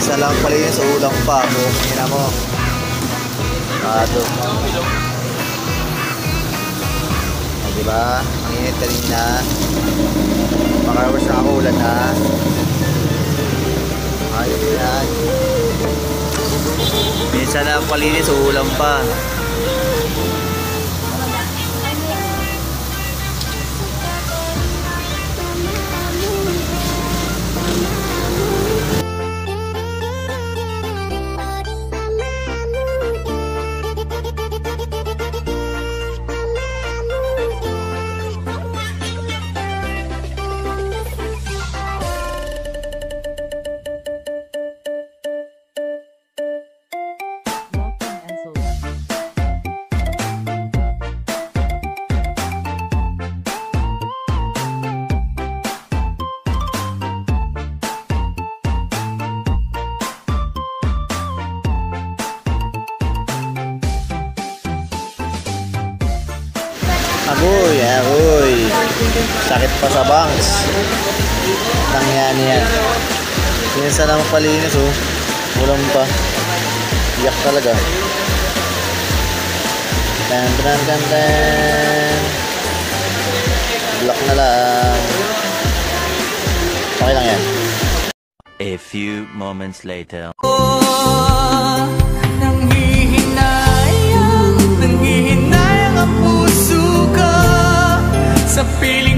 Isa lang pala yun sa ulang pa. Tingnan mo. Diba? Ang init kanina. Makawash na ako, ulan na. Ayos yan. Minsan lang palinis, ulam pa. Agoy, agoy. Sakit pa sa bangs. Nangyari yan. Minsan naman palinis oh. Ulam pa. Iyak talaga. Tan tan tan tan. Block na lang. Okay lang yan. A few moments later. Nanghihinayang ang puso ko sa piling